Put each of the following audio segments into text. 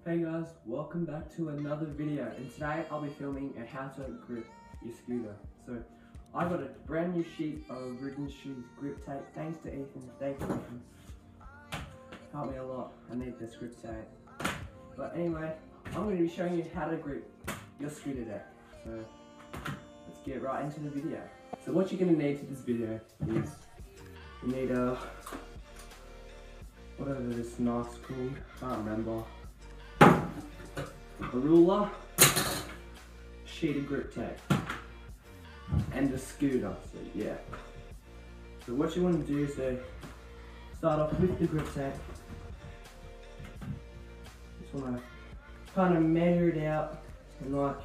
Hey guys, welcome back to another video, and today I'll be filming a how to grip your scooter. So I got a brand new sheet of Ridden Shoes grip tape, thanks to Ethan. Thank you, Ethan. Helped me a lot. I need this grip tape. But anyway, I'm going to be showing you how to grip your scooter deck. So let's get right into the video. So what you're going to need for this video is you need a whatever this knife's called, can't remember. A ruler, sheet of grip tape, and a scooter. So yeah. So what you want to do is start off with the grip tape. Just want to kind of measure it out and like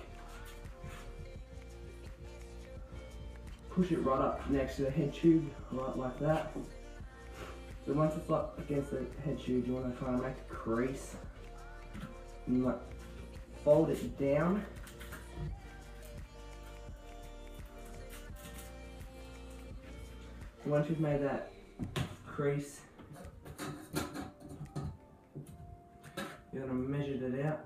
push it right up next to the head tube, right like that. So once it's up against the head tube, you want to kind of make a crease and like fold it down. Once you've made that crease, you're going to measure it out.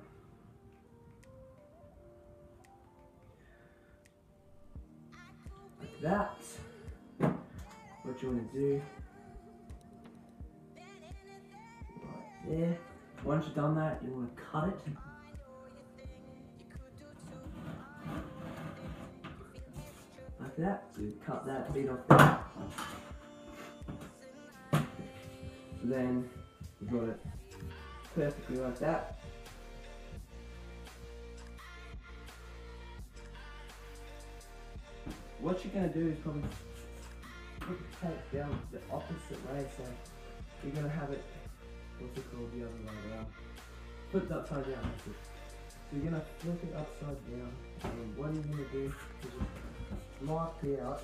Like that. What you want to do, right there. Once you've done that, you want to cut it. Like that, so you cut that bit off there. So then you've got it perfectly like that. What you're going to do is probably put the tape down the opposite way, so you're going to have it, what's it called, the other way around. Flip it upside down, that's it. So you're going to flip it upside down, and what you're going to do is just mark out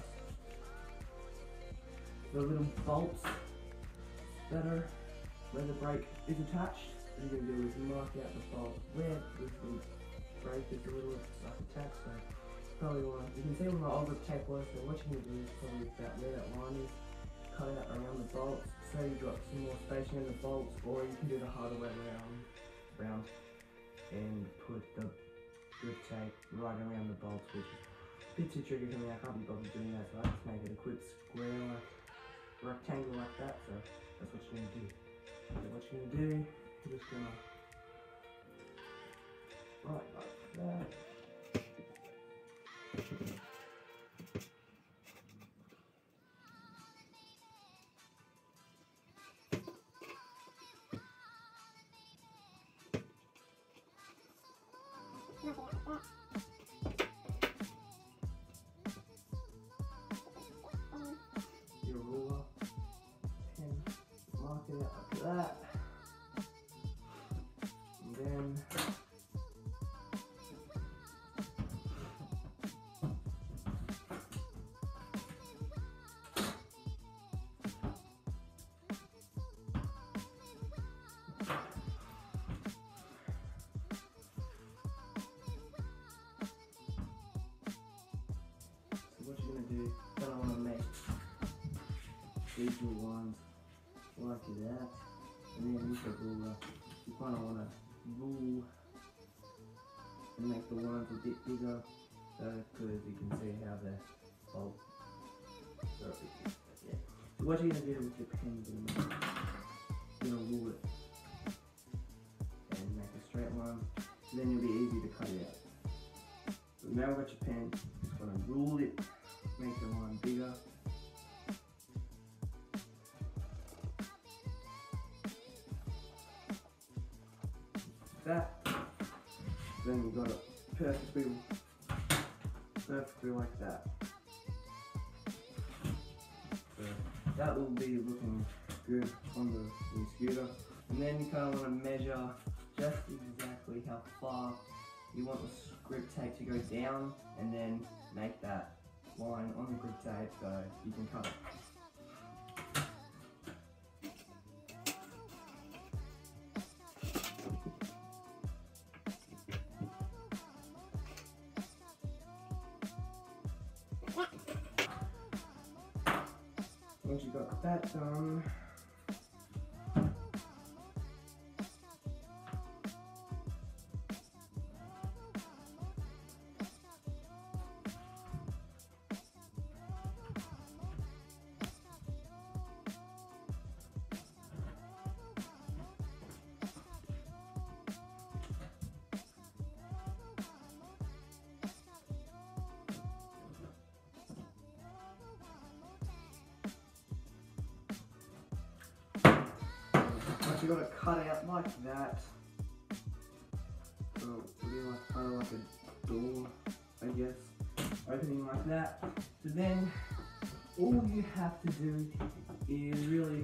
the little bolts that are where the brake is attached. What you're going to do is mark out the bolt where this little brake is a little like attached. So probably you can see where my old grip tape was. So what you're going to do is probably about where that line is, cut out around the bolts. So you got some more spacing in the bolts, or you can do the harder way around and put the grip tape right around the bolts, which is a bit too tricky for me. I can't be bothered doing that, so I just make it a quick square, like rectangle like that. So that's what you're gonna do. So what you're gonna do, you're just gonna right like that. Your ruler and mark it out like that, and then do, then I want to make these little ones like that, and then with the ruler, you kind of want to rule and make the ones a bit bigger, so because you can see how the bolt. So yeah. So what you're going to do with your pen, you're going to rule it and make a straight line, so then it'll be easy to cut it out. So now we've got your pen, just going to rule it. Make the line bigger. That. Then you've got it perfectly like that. So that will be looking good on the new scooter. And then you kind of want to measure just exactly how far you want the grip tape to go down, and then make that line on the grip tape so you can cut it. Once you got that done, got it cut out like that. So it'll be like kind of like a door, I guess, opening like that. So then all you have to do is really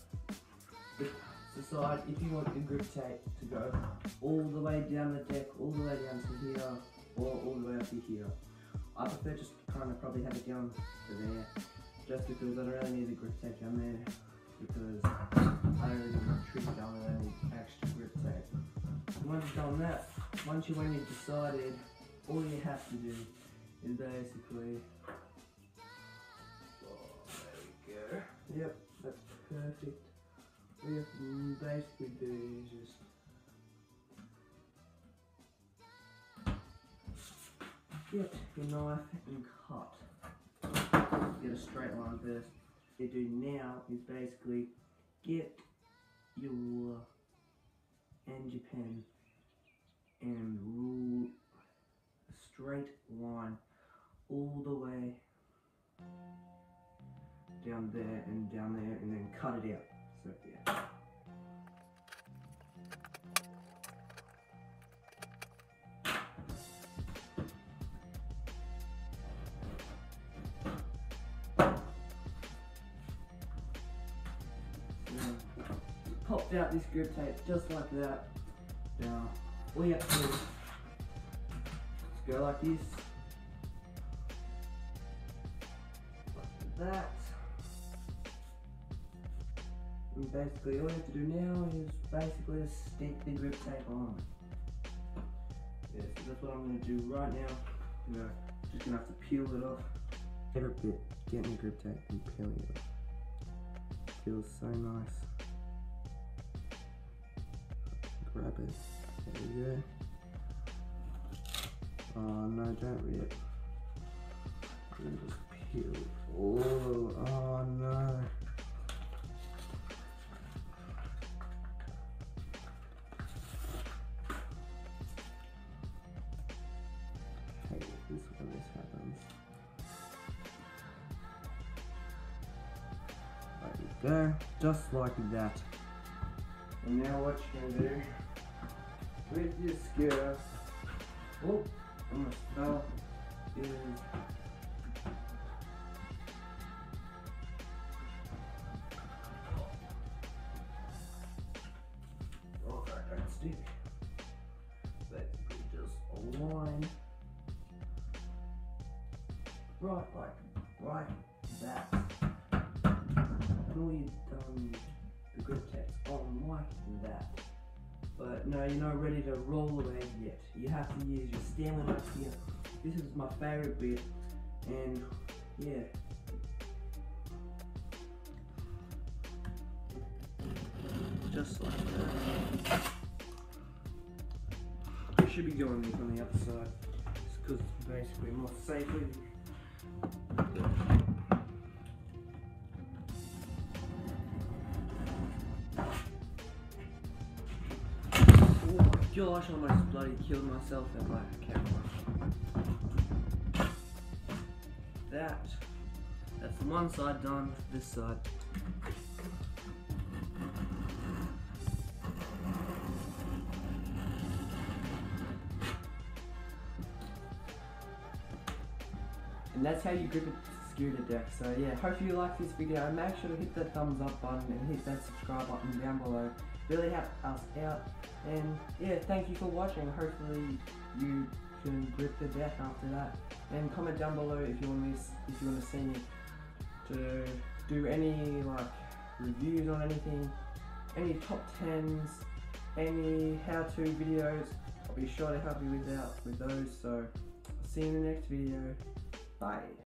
decide if you want the grip tape to go all the way down the deck, all the way down to here, or all the way up to here. I prefer just kind of probably have it down to there, just because I don't really need the grip tape down there, because I don't really need a trick down there, I need extra grip tape. And once you've done that, when you've decided, all you have to do is basically, there we go. Yep, that's perfect. All you have to basically do is just get your knife and cut. Get a straight line first. What you do now is basically get your and your pen and rule a straight line all the way down there and then cut it out. So yeah. Popped out this grip tape just like that. Now all you have to do is go like this, like that. And basically all you have to do now is basically just stick the grip tape on. Yeah, so that's what I'm going to do right now. You know, just going to have to peel it off. Favorite bit, getting the grip tape and peeling it off. Feels so nice. Grab it. There we go. Oh no, don't rip. And just peel it. Oh no. I hate this when this happens. There we go. Just like that. And now what you're going to do with your skewer, oh, almost fell, is oh, don't stick. Basically just align right that. And all you've done, the grip tape's on like that. But no, you're not ready to roll away yet. You have to use your Stanley knife here. This is my favourite bit, and yeah. Just like that. I should be going this on the other side, just because it's basically more safely. Gosh, I almost bloody killed myself at my camera. That's one side done, this side. And that's how you grip it to skewer the deck. So yeah, hopefully you like this video. Make sure to hit that thumbs up button and hit that subscribe button down below. Really help us out. And yeah, thank you for watching. Hopefully you can grip the deck after that. And comment down below if you want to see me to do any like reviews on anything, any top 10s, any how-to videos. I'll be sure to help you with those. So I'll see you in the next video. Bye.